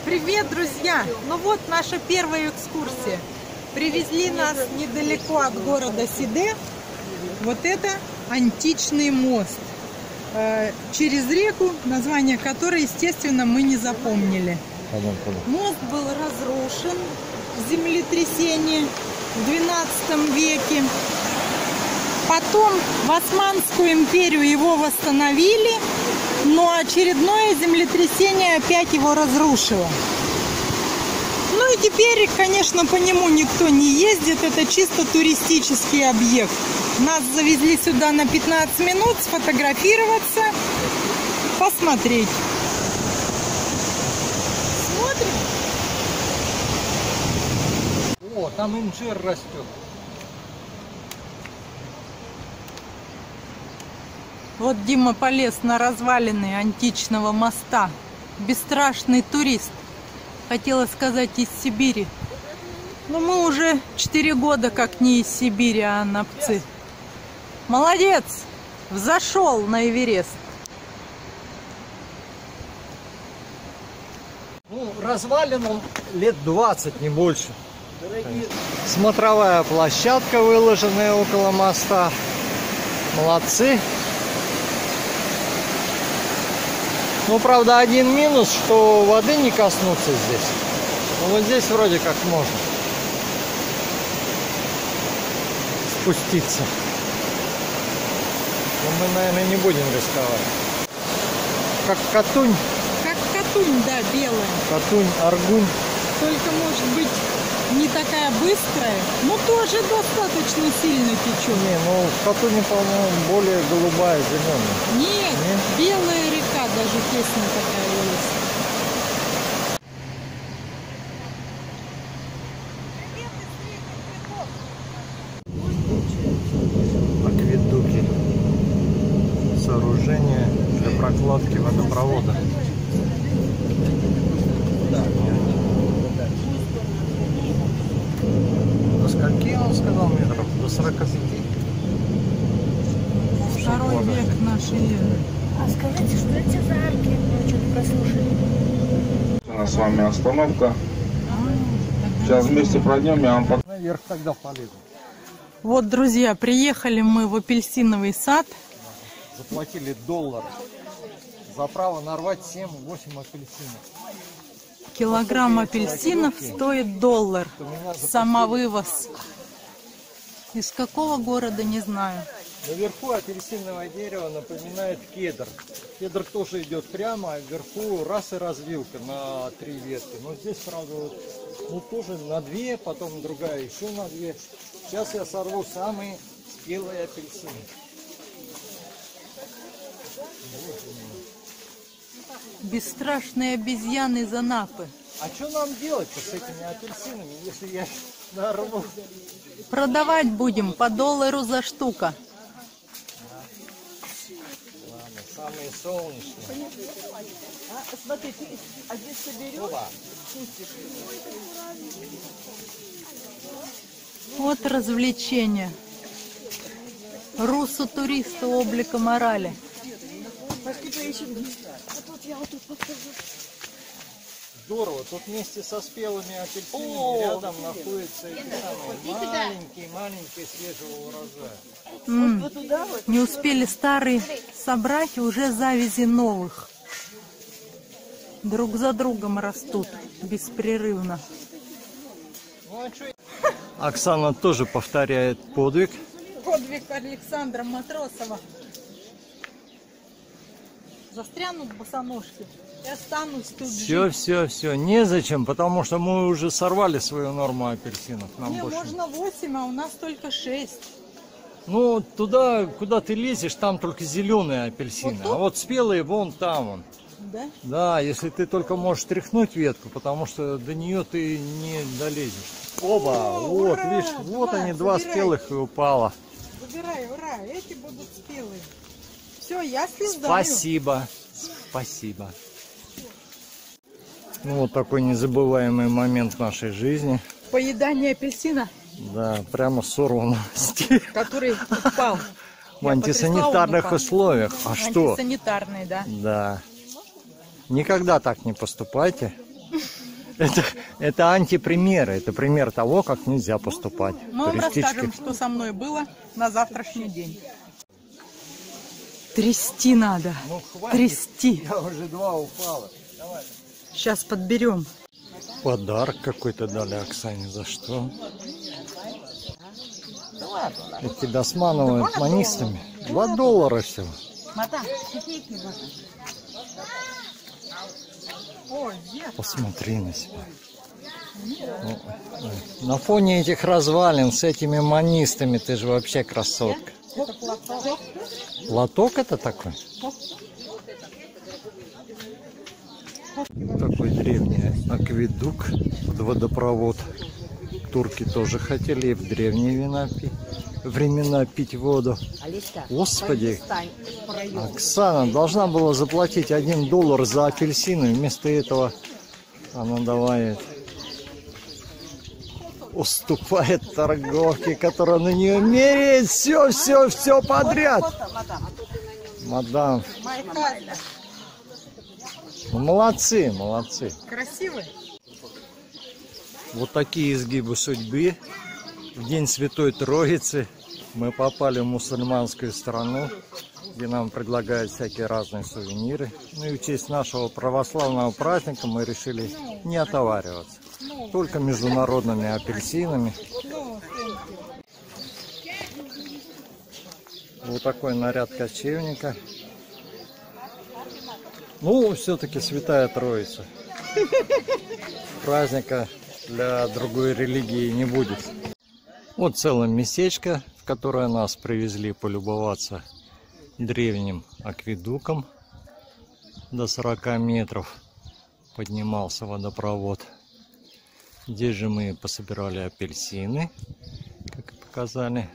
Привет, друзья! Ну вот наша первая экскурсия. Привезли нас недалеко от города Сиде. Вот это античный мост через реку, название которой, естественно, мы не запомнили. Мост был разрушен в землетрясении в XII веке. Потом в Османскую империю его восстановили, но очередное землетрясение опять его разрушило. Ну и теперь, конечно, по нему никто не ездит, это чисто туристический объект. Нас завезли сюда на 15 минут сфотографироваться, посмотреть. Смотрим. О, там инжир растет. Вот Дима полез на развалины античного моста. Бесстрашный турист. Хотела сказать, из Сибири. Но мы уже 4 года как не из Сибири, а на Пцы. Молодец! Взошел на Эверест. Ну, развалин он лет 20, не больше. Смотровая площадка, выложенная около моста. Молодцы. Ну, правда, один минус, что воды не коснуться здесь. Но вот здесь вроде как можно спуститься. Но мы, наверное, не будем рисковать. Как Катунь. Как Катунь, да, белая. Катунь, Аргунь. Только, может быть, не такая быстрая, но тоже достаточно сильно течет. Не, ну в Катуне, по-моему, более голубая, зеленая. Нет, белая река, даже песня такая есть. Акведуки. Сооружение для прокладки водопровода. До скольки он сказал метров? До 45? Второй век нашей эры. А скажите, что эти за арки? Мы что-то прослушали. У нас с вами остановка. Сейчас вместе пройдем, я вам покажу. Наверх тогда полезу. Вот, друзья, приехали мы в апельсиновый сад. Заплатили $1 за право нарвать 7-8 апельсинов. Килограмм апельсинов стоит $1. Самовывоз. Из какого города, не знаю. Наверху апельсиновое дерево напоминает кедр. Кедр тоже идет прямо, а вверху раз и развилка на 3 ветки. Но здесь, правда, вот, ну, тоже на 2, потом другая еще на 2. Сейчас я сорву самые спелые апельсины. Бесстрашные обезьяны из Анапы. А что нам делать-то с этими апельсинами, если я нарву? Продавать будем по $1 за штука. Ладно, самые солнечные. Смотри, ты здесь соберешь. Вот развлечение. Русу туриста облика морали. Здорово, тут вместе со спелыми апельсинами рядом находятся эти самые маленькие свежего урожая. Не успели старые собрать, и уже завязи новых. Друг за другом растут беспрерывно. Ну, а что? Оксана тоже повторяет подвиг. Подвиг Александра Матросова. Застрянут босоножки и останусь тут жить. Все, незачем, потому что мы уже сорвали свою норму апельсинов. Нам Не, больше... можно 8, а у нас только 6. Ну, туда, куда ты лезешь, там только зеленые апельсины, Вот а вот спелые вон там вон. Да? Да, если ты только можешь тряхнуть ветку, потому что до нее ты не долезешь. Оба, вот, ура, видишь, вот они, два забирай. спелых и упало. Забирай, ура, эти будут спелые. Все, я слезаю. Спасибо. Ну, вот такой незабываемый момент в нашей жизни. Поедание апельсина. Да, прямо сорвано. Который упал. В антисанитарных условиях. А что? Антисанитарный, да. Да. Никогда так не поступайте. Это антипример, это пример того, как нельзя поступать. Мы вам расскажем, что со мной было на завтрашний день. Трясти надо. Ну, хватит. Трясти. Я уже 2 упало. Давай. Сейчас подберем. Подарок какой-то дали Оксане. За что? Это тебя сманывают манистами. $2 всего. Посмотри на себя. На фоне этих развалин с этими манистами ты же вообще красотка. Лоток это такой? Такой древний акведук под водопровод. Турки тоже хотели и в древние времена пить воду. Господи, Оксана должна была заплатить $1 за апельсины. Вместо этого она давай уступает торговке, которая на нее меряет все подряд. Мадам. Ну, молодцы. Красивый. Вот такие изгибы судьбы. В день Святой Троицы мы попали в мусульманскую страну, где нам предлагают всякие разные сувениры. Ну и в честь нашего православного праздника мы решили не отовариваться. Только международными апельсинами. Вот такой наряд кочевника. Ну, все-таки Святая Троица. Праздника для другой религии не будет. Вот целое местечко, в которое нас привезли полюбоваться древним акведуком. До 40 метров поднимался водопровод. Здесь же мы пособирали апельсины, как и показали.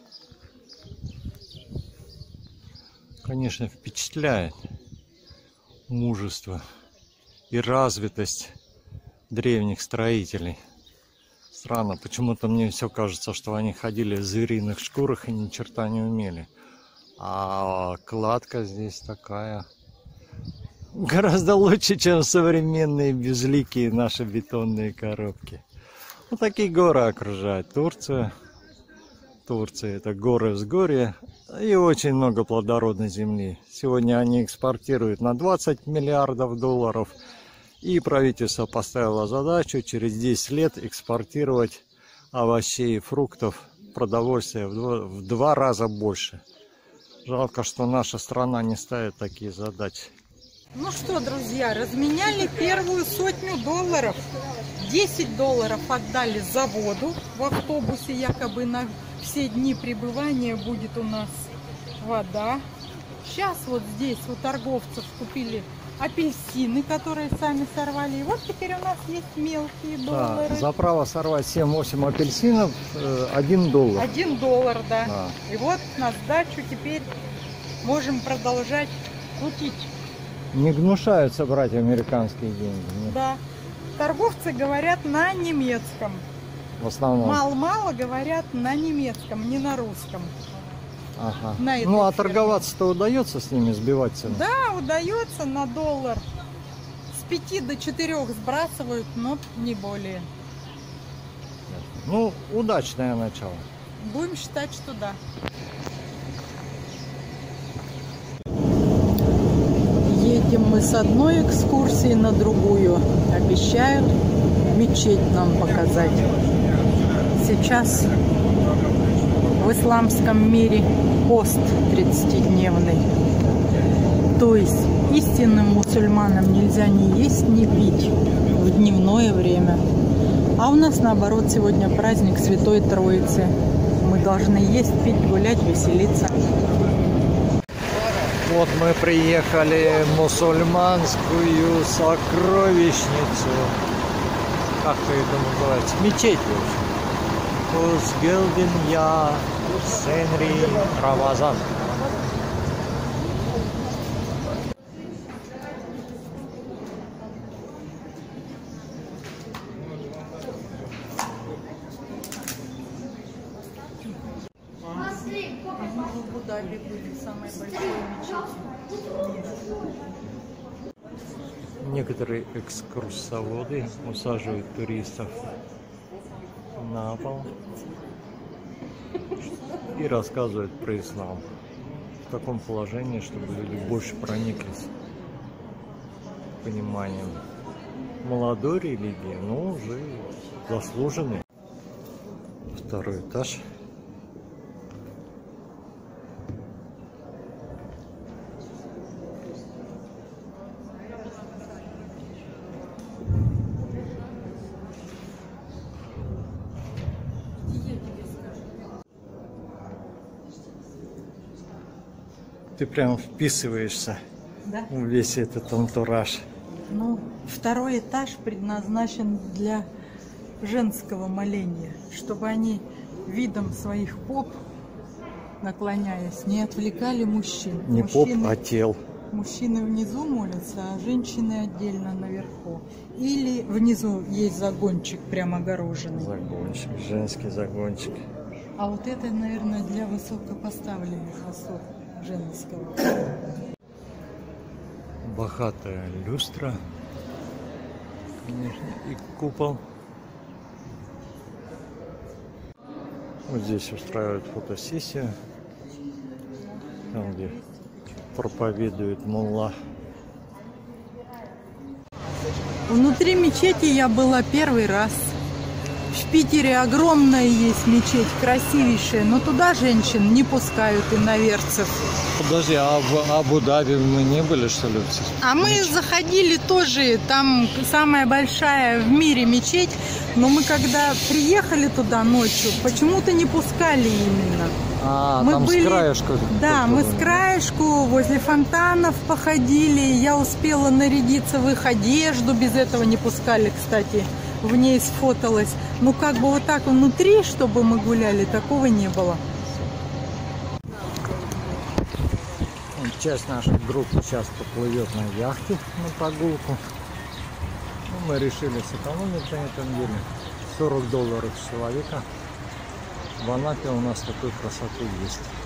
Конечно, впечатляет мужество и развитость древних строителей. Странно, почему-то мне все кажется, что они ходили в звериных шкурах и ни черта не умели. А кладка здесь такая гораздо лучше, чем современные безликие наши бетонные коробки. Вот такие горы окружают Турцию. Турция — это горы взгорья и очень много плодородной земли. Сегодня они экспортируют на $20 миллиардов. И правительство поставило задачу через 10 лет экспортировать овощей, фруктов, продовольствия в 2 раза больше. Жалко, что наша страна не ставит такие задачи. Ну что, друзья, разменяли первую $100. $10 отдали за воду. В автобусе якобы на все дни пребывания будет у нас вода. Сейчас вот здесь у торговцев купили апельсины, которые сами сорвали. И вот теперь у нас есть мелкие доллары. Да, за право сорвать 7-8 апельсинов $1. $1, да. Да. И вот на сдачу теперь можем продолжать купить. Не гнушаются брать американские деньги. Нет. Да. Торговцы говорят на немецком. В основном. Мало-мало говорят на немецком, не на русском. Ага. На этой Ну а ферме. торговаться-то удается с ними, сбивать цену? Да, удается на $1. С 5 до 4 сбрасывают, но не более. Ну, удачное начало. Будем считать, что да. Едем мы с одной экскурсии на другую. Обещают мечеть нам показать. Сейчас в исламском мире пост 30-дневный. То есть истинным мусульманам нельзя ни есть, ни пить в дневное время. А у нас наоборот сегодня праздник Святой Троицы. Мы должны есть, пить, гулять, веселиться. Вот мы приехали в мусульманскую сокровищницу. Как-то это называется? Мечеть, в общем. Узгелдин я Сенри Рамазан. В Абу-Даби были самые большие мечети. Некоторые экскурсоводы усаживают туристов на пол и рассказывают про ислам в таком положении, чтобы люди больше прониклись пониманием молодой религии, но уже заслуженной. Второй этаж. Ты прям вписываешься, Да? в весь этот антураж. Ну, второй этаж предназначен для женского моления, чтобы они видом своих поп, наклоняясь, не отвлекали мужчин. Не поп, а тел. Мужчины внизу молятся, а женщины отдельно наверху. Или внизу есть загончик прям огороженный. Загончик, женский загончик. А вот это, наверное, для высокопоставленных особ женского. Богатая люстра, конечно, и купол. Вот здесь устраивают фотосессию, там, где проповедует мулла. Внутри мечети я была первый раз. В Питере огромная есть мечеть, красивейшая, но туда женщин не пускают иноверцев. Подожди, а в Абу-Даби мы не были, что ли? А мы заходили тоже, там самая большая в мире мечеть, но мы когда приехали туда ночью, почему-то не пускали именно. А, мы там были, с краешку. да, мы с краешку возле фонтанов походили, я успела нарядиться в их одежду, без этого не пускали, кстати, в ней сфоталась. Ну как бы вот так внутри, чтобы мы гуляли, такого не было. Часть нашей группы сейчас поплывет на яхте на прогулку. Ну, мы решили сэкономить на этом деле. $40 с человека. В Анапе у нас такой красоты есть.